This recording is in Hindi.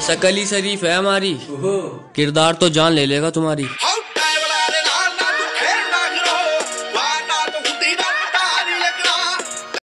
शकल ही शरीफ है हमारी, किरदार तो जान ले लेगा तुम्हारी।